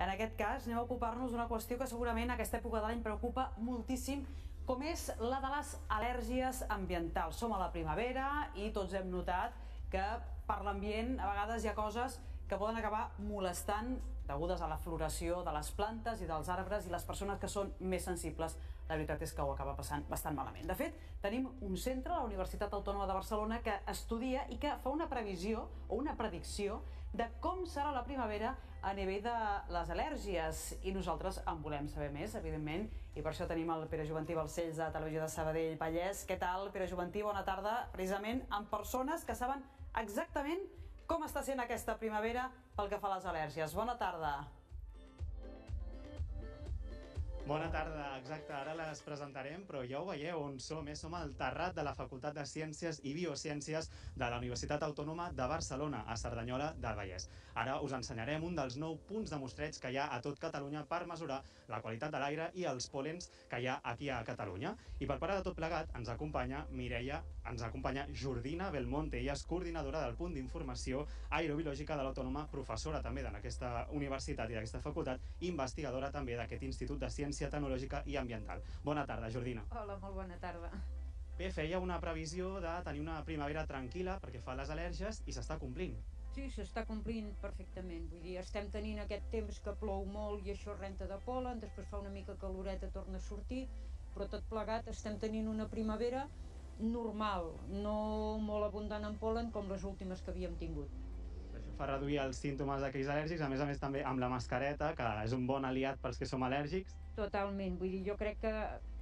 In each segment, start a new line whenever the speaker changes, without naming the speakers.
En aquest cas anem a ocupar-nos d'una qüestió que segurament a aquesta època de l'any preocupa moltíssim, com és la de les al·lèrgies ambientals. Som a la primavera i tots hem notat que per l'ambient a vegades hi ha coses que poden acabar molestant degudes a la floració de les plantes i dels arbres, i les persones que són més sensibles, la veritat és que ho acaba passant bastant malament. De fet, tenim un centre, la Universitat Autònoma de Barcelona, que estudia i que fa una previsió o una predicció de com serà la primavera a nivell de les al·lèrgies, i nosaltres en volem saber més, evidentment, i per això tenim el Pere Juventí Balcells de Televisió de Sabadell Vallès. Què tal, Pere Juventí? Bona tarda. Precisament amb persones que saben exactament com està sent aquesta primavera pel que fa a les al·lèrgies. Bona tarda.
Bona tarda, exacte, ara les presentarem, però ja ho veieu on som, som al terrat de la Facultat de Ciències i Biociències de la Universitat Autònoma de Barcelona, a Cerdanyola del Vallès. Ara us ensenyarem un dels 9 punts de mostreig que hi ha a tot Catalunya per mesurar la qualitat de l'aire i els pol·lens que hi ha aquí a Catalunya. I per part de tot plegat ens acompanya Mireia, ens acompanya Jordina Belmonte, ella és coordinadora del punt d'informació aerobiològica de l'Autònoma, professora també d'aquesta universitat i d'aquesta facultat, investigadora també d'aquest Institut de Ciències Tecnològica i Ambiental. Bona tarda, Jordina.
Hola, molt bona tarda.
Bé, feia una previsió de tenir una primavera tranquil·la perquè fa les al·lèrgies i s'està complint.
Sí, s'està complint perfectament. Vull dir, estem tenint aquest temps que plou molt i això renta de pol·len, després fa una mica caloreta, torna a sortir, però tot plegat estem tenint una primavera normal, no molt abundant en pol·len com les últimes que havíem tingut.
Això fa reduir els símptomes d'aquells al·lèrgics, a més també amb la mascareta, que és un bon aliat pels que som al·lèrgics.
Totalment, vull dir, jo crec que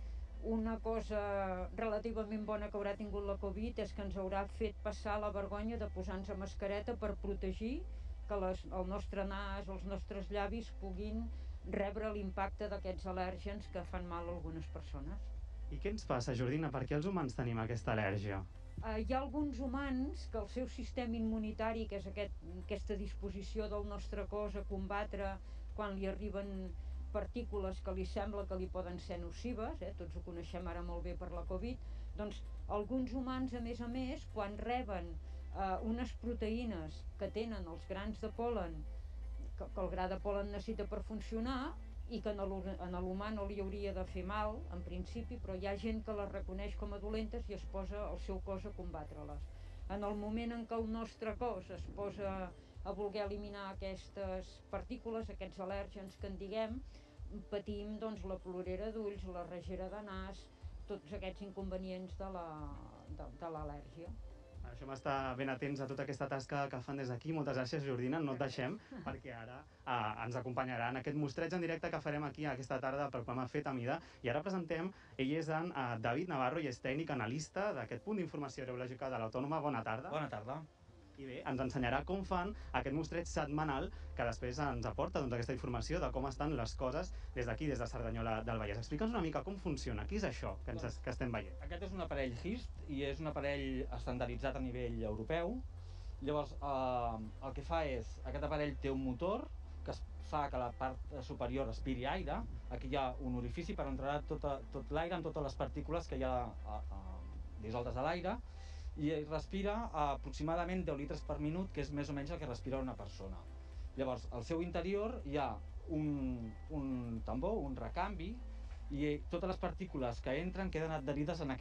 una cosa relativament bona que haurà tingut la Covid és que ens haurà fet passar la vergonya de posar-nos mascareta per protegir que el nostre nas, els nostres llavis puguin rebre l'impacte d'aquests al·lèrgens que fan mal a algunes persones.
I què ens passa, Jordina? Per què els humans tenim aquesta al·lèrgia?
Hi ha alguns humans que el seu sistema immunitari, que és aquesta disposició del nostre cos a combatre quan li arriben partícules que li sembla que li poden ser nocives, tots ho coneixem ara molt bé per la Covid, doncs alguns humans, a més, quan reben unes proteïnes que tenen els grans de pol·len, que el gra de pol·len necessita per funcionar, i que a l'humà no li hauria de fer mal, en principi, però hi ha gent que les reconeix com a dolentes i es posa el seu cos a combatre-les. En el moment en què el nostre cos es posa a voler eliminar aquestes partícules, aquests al·lèrgens que en diguem, patim doncs, la plorera d'ulls, la regera de nas, tots aquests inconvenients de l'al·lèrgia.
Això m'està ben atents a tota aquesta tasca que fan des d'aquí. Moltes gràcies, Jordina, no et deixem, perquè ara ens acompanyarà en aquest mostreig en directe que farem aquí aquesta tarda pel programa Fet a Mida. I ara presentem, ell és en David Navarro i és tècnic analista d'aquest punt d'informació aerobiològica de l'Autònoma. Bona tarda.
Bona tarda.
I bé, ens ensenyarà com fan aquest mostreig setmanal que després ens aporta aquesta informació de com estan les coses des d'aquí, des de Cerdanyola del Vallès. Explica'ns una mica com funciona, què és això que estem veient?
Aquest és un aparell HIST i és un aparell estandarditzat a nivell europeu. Llavors, el que fa és, aquest aparell té un motor que fa que la part superior aspiri aire. Aquí hi ha un orifici per entrar tot l'aire amb totes les partícules que hi ha dissoltes a l'aire, i respira aproximadament 10 litres per minut, que és més o menys el que respira una persona. Llavors, al seu interior hi ha un tambor, un recanvi, i totes les partícules que entren queden adherides en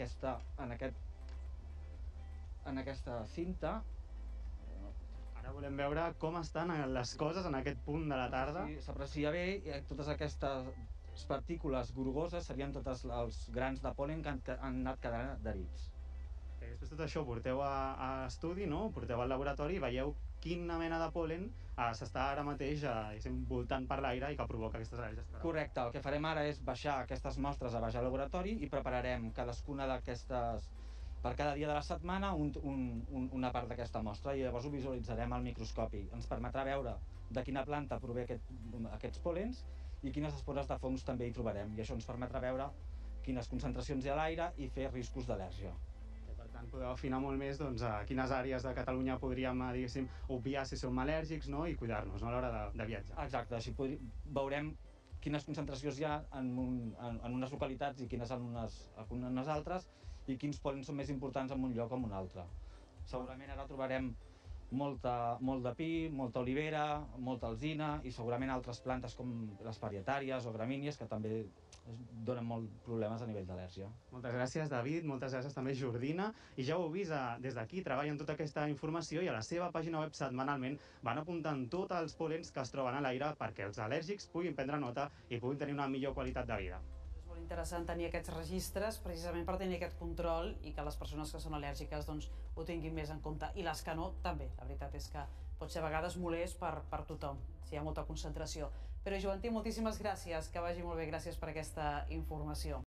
aquesta cinta.
Ara volem veure com estan les coses en aquest punt de la tarda.
Sí, s'aprecia bé, i totes aquestes partícules grogoses serien tots els grans de pol·len que han anat quedant adherits.
I després tot això ho porteu a estudi, no? Ho porteu al laboratori i veieu quina mena de pol·len s'està ara mateix voltant per l'aire i que provoca aquestes al·lèrgies.
Correcte, el que farem ara és baixar aquestes mostres a baix al laboratori i prepararem cadascuna d'aquestes, per cada dia de la setmana, una part d'aquesta mostra, i llavors ho visualitzarem al microscopi. Ens permetrà veure de quina planta prové aquests pol·lens i quines espores de fongs també hi trobarem, i això ens permetrà veure quines concentracions hi ha a l'aire i fer riscos d'al·lèrgia.
Per tant, podeu afinar molt més a quines àrees de Catalunya podríem, diguéssim, obviar si som al·lèrgics, no? I cuidar-nos a l'hora de viatjar.
Exacte, així veurem quines concentracions hi ha en unes localitats i quines en unes altres, i quins pol·lens són més importants en un lloc o en un altre. Segurament ara trobarem molt de pi, molta olivera, molta alzina i segurament altres plantes com les parietàries o gramínies que també donen molts problemes a nivell d'al·lèrgia.
Moltes gràcies, David, moltes gràcies també, Jordina. I ja ho heu vist, des d'aquí treballen tota aquesta informació i a la seva pàgina web setmanalment van apuntant tots els pol·lens que es troben a l'aire perquè els al·lèrgics puguin prendre nota i puguin tenir una millor qualitat de vida.
És molt interessant tenir aquests registres precisament per tenir aquest control i que les persones que són al·lèrgiques ho tinguin més en compte. I les que no, també. La veritat és que pot ser a vegades molest per tothom, si hi ha molta concentració. Però, Joventí, moltíssimes gràcies, que vagi molt bé, gràcies per aquesta informació.